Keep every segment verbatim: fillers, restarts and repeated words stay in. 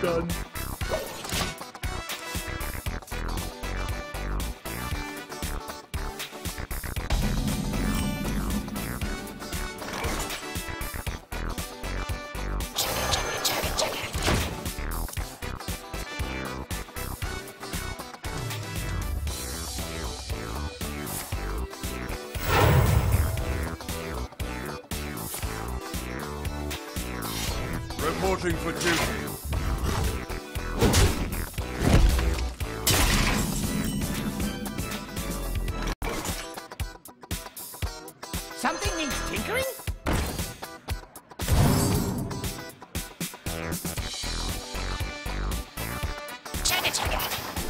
done. Reporting for duty. Something needs tinkering? Check it, check it.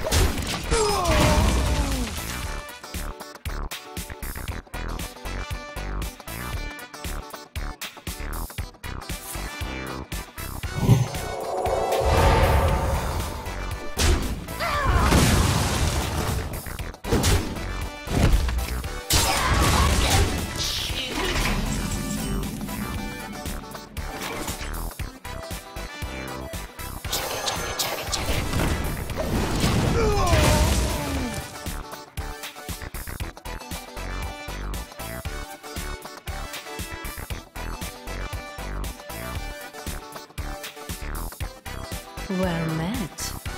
Well met.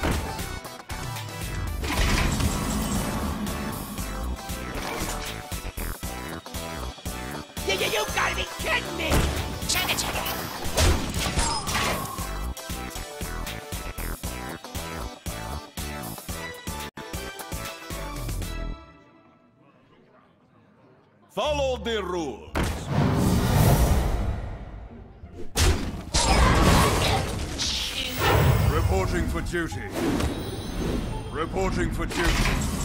You, you, you gotta be kidding me! Check it, check it. Follow the rules. Reporting for duty. Reporting for duty.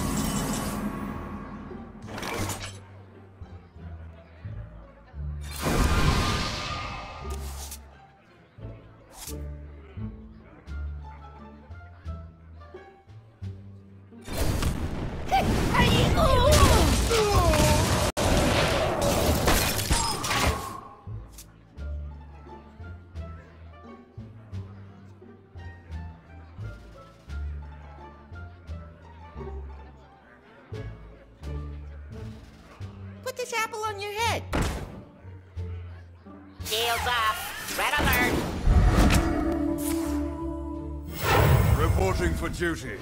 Put this apple on your head. Shields off. Red alert. Reporting for duty.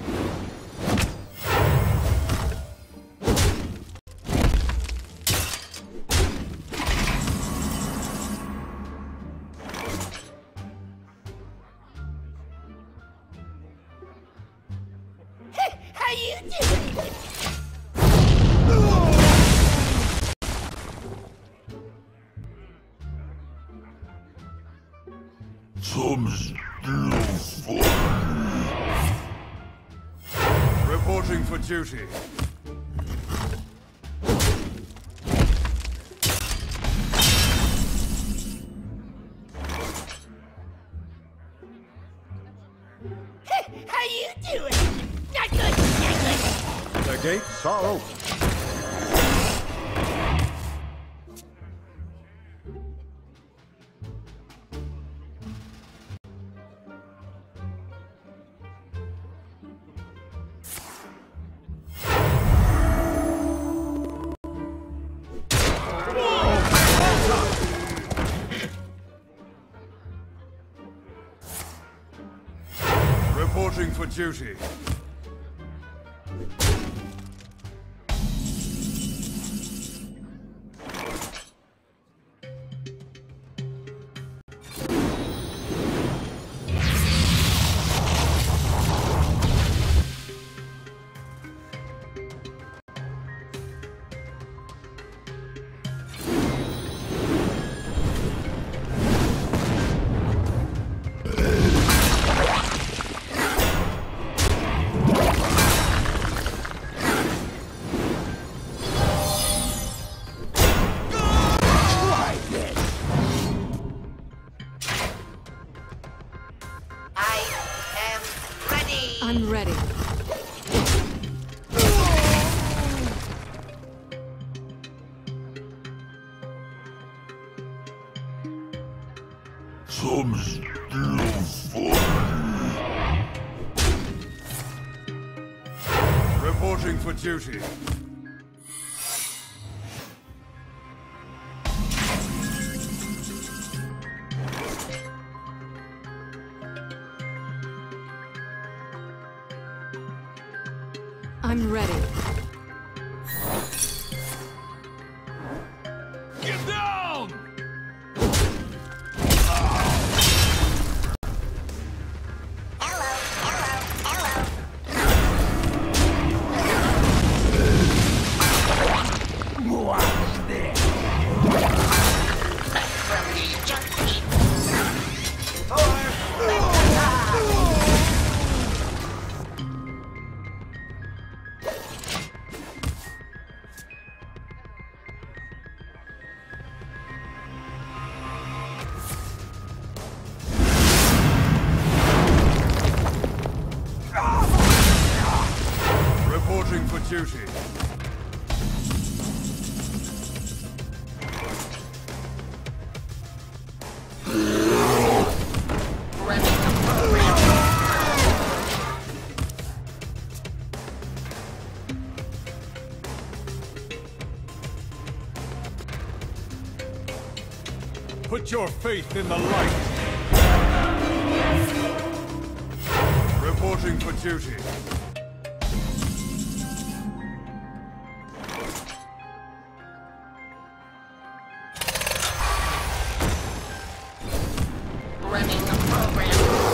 How you doing? Some still fun. Reporting for duty. How you doing? Not good, not good. The gates are open. Reporting for duty. I'm ready. Some still fun. Reporting for duty. I'm ready. Get down! Hello, hello, What's this? From the junkie. Reporting for duty. Running the program. Put your faith in the light. Reporting for duty. Running the program.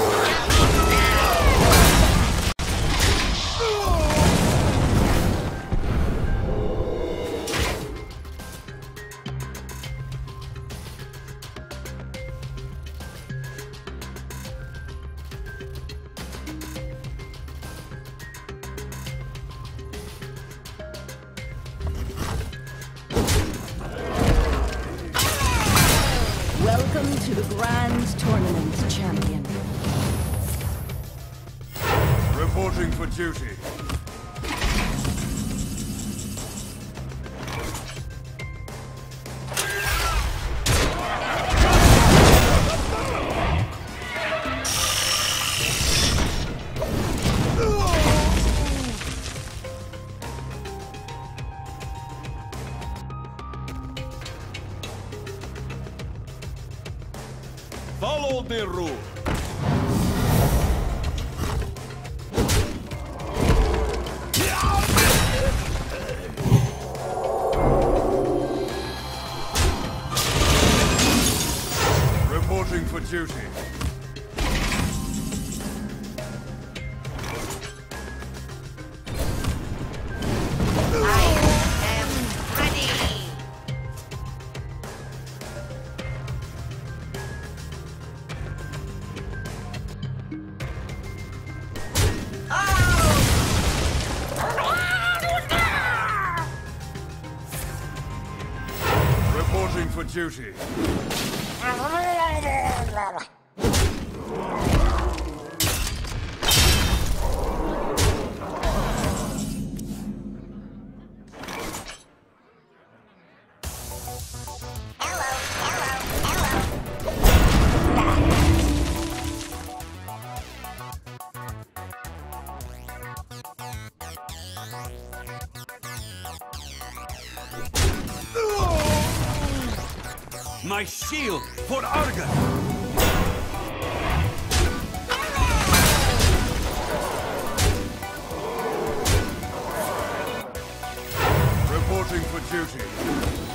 Welcome to the Grand Tournament, champion. Reporting for duty. Follow the rule. Reporting for duty. I am ready. Reporting for duty. My shield for Argus! Reporting for duty.